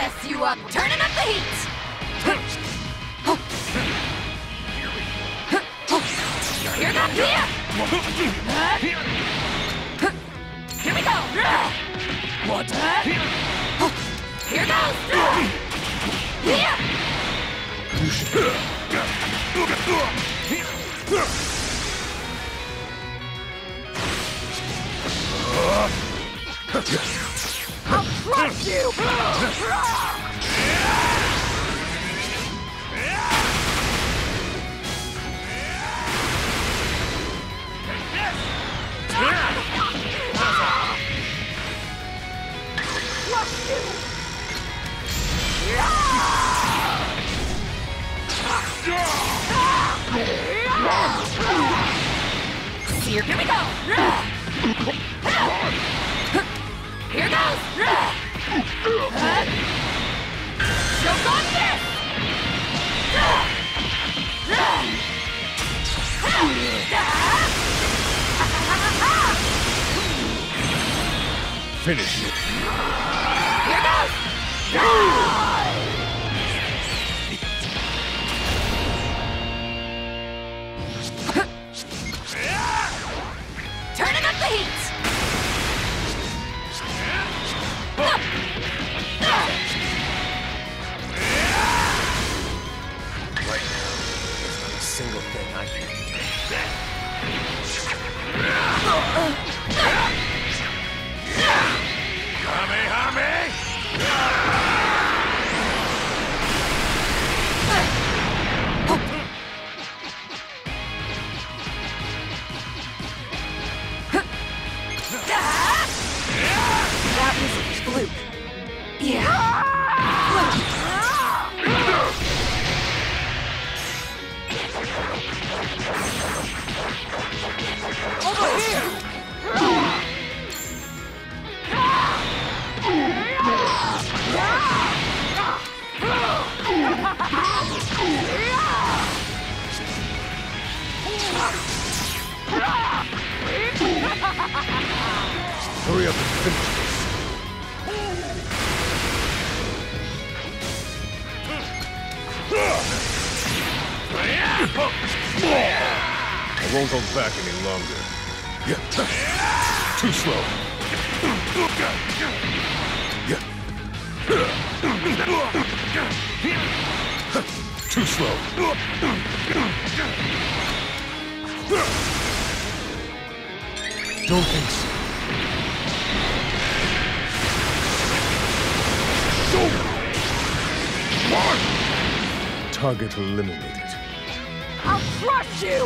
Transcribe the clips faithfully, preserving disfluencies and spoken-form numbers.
mess you up. Turning up the heat. Here goes here. Here we go. What? Here goes. Here. I'll crush you! Here, here we go! Here goes! Choke on this! Finish it. Here goes! Turning up the heat! Right now, there's not a single thing I can do. That was a fluke. Yeah. Over here! Hurry up and finish this. I won't hold back any longer. Too slow. Too slow. Don't think so. Target eliminated. I'll crush you!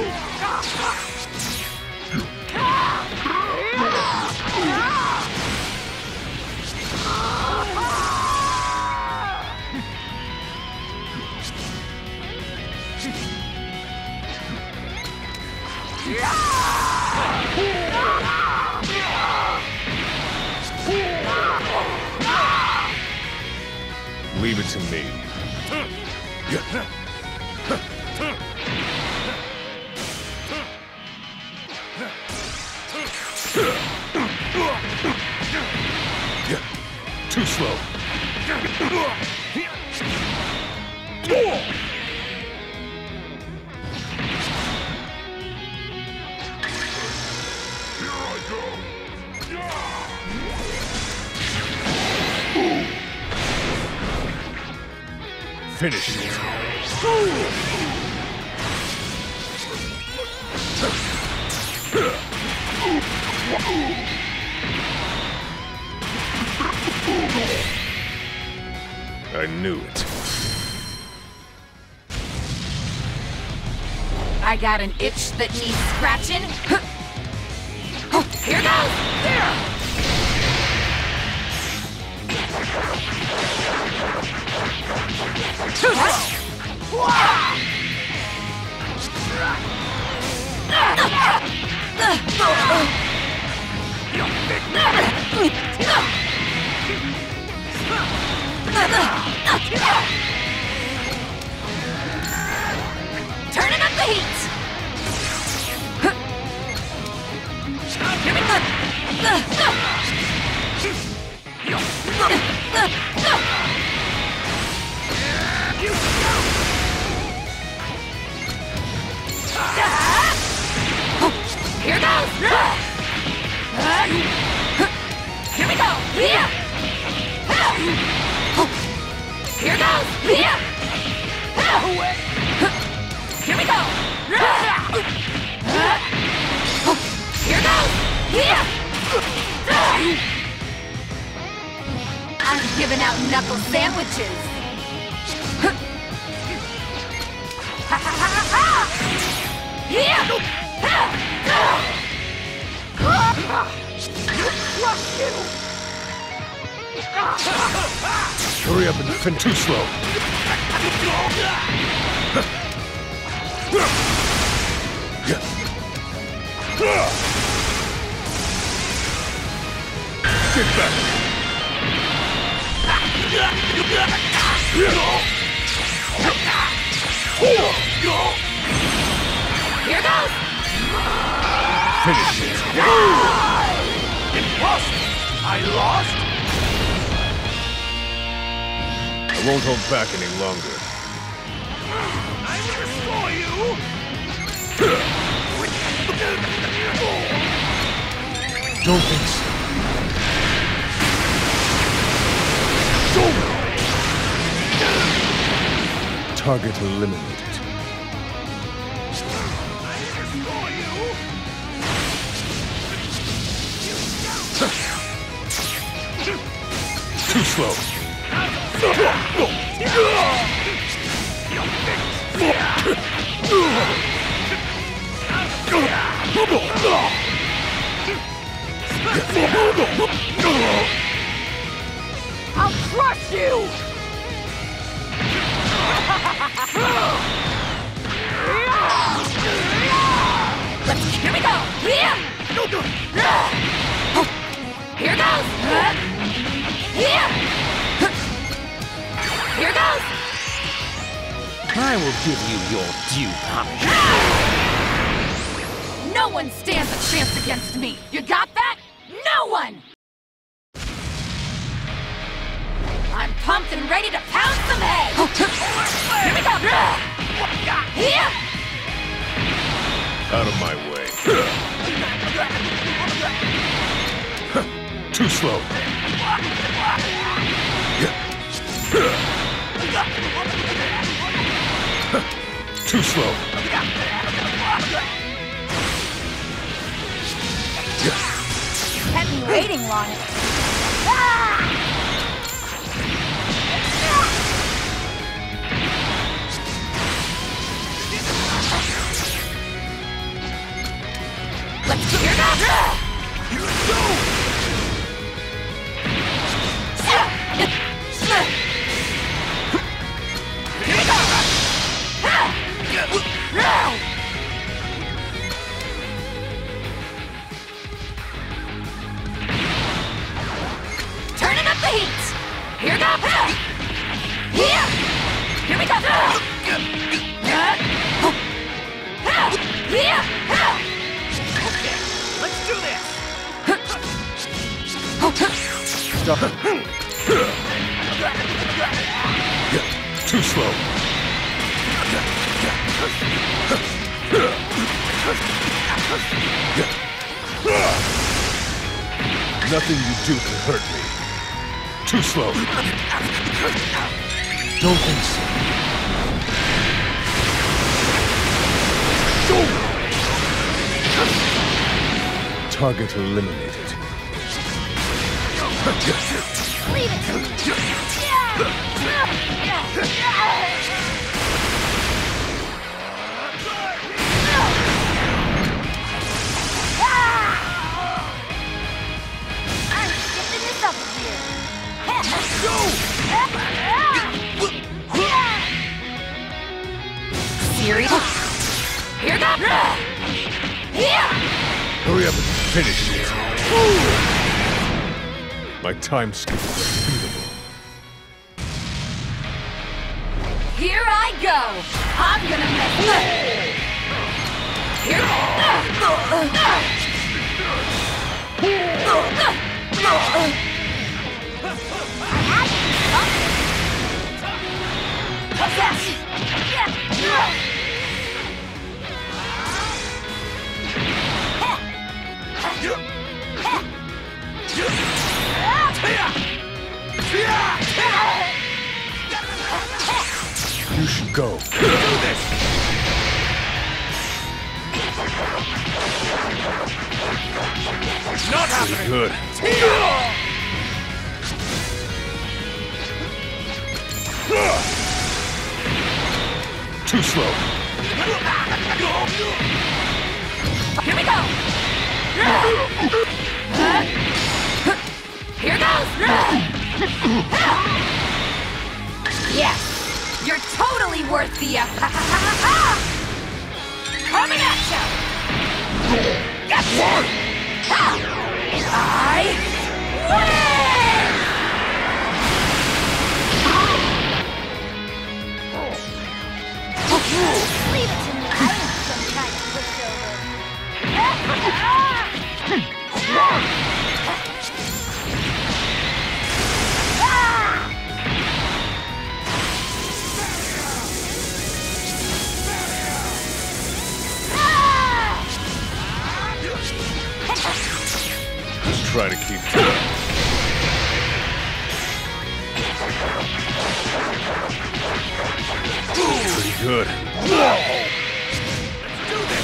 Leave it to me. Too slow. Finish it. I knew it. I got an itch that needs scratching. Here goes! There! Turning up the heat! Here we go! goes! Here! Here we go! Here goes! Here! I'm giving out knuckle sandwiches! Ha ha ha ha! Here! Hurry up and fin too slow. Get back! Here goes! Finish it. Impossible! I lost? I won't hold back any longer. I will destroy you! Don't think so. Show me! Target eliminated. Too slow. I'll crush you! Let's, here we go! Here! Here goes! Here! Here goes! I will give you your due punishment. No one stands a chance against me! You got that? No one! I'm pumped and ready to pound some heads! Here we go! Here! Out of my way. Too slow. Too slow. Kept me waiting long. Let's go! Here goes! Here it goes! Here we go! Turning up the heat! Here goes! Here! Here we go! Here! Let's do this! Stop it. Too slow. Nothing you do can hurt me. Too slow. Don't think so. Target eliminated. Leave it to me! I'm shifting this up a bit. Serious? Here goes! Here! Hurry up and finish it. My time skip is unbeatable. Here I go! I'm gonna mess up! Here! You should go. Do this! Not happening. Good. Too slow. Here we go! Here goes! Yes! You're totally worth the... Uh, coming at you! Get one! I win! Leave it to me. I am some kind of pushover. Just try to keep pretty good. Let's do this!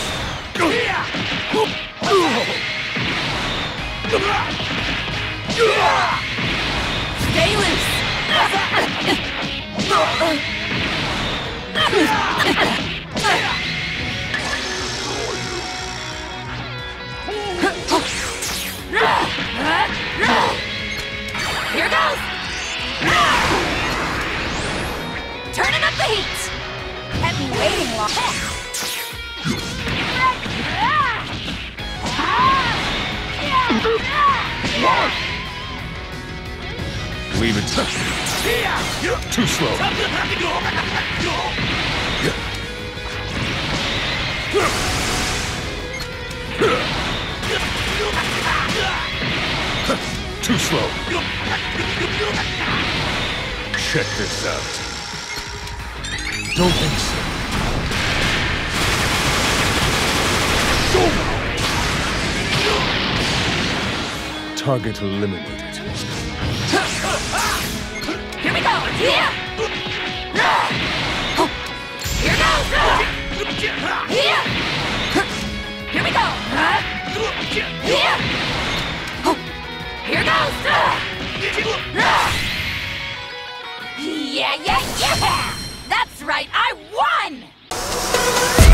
Stay loose! Here goes! Turning up the heat! Kept me waiting long. Leave it. Too slow. Too slow. Check this out. Don't think so. Target eliminated. Here we go! Here! Here goes! Here! Here we go! Here! Here goes! Yeah, yeah, yeah! That's right, I won!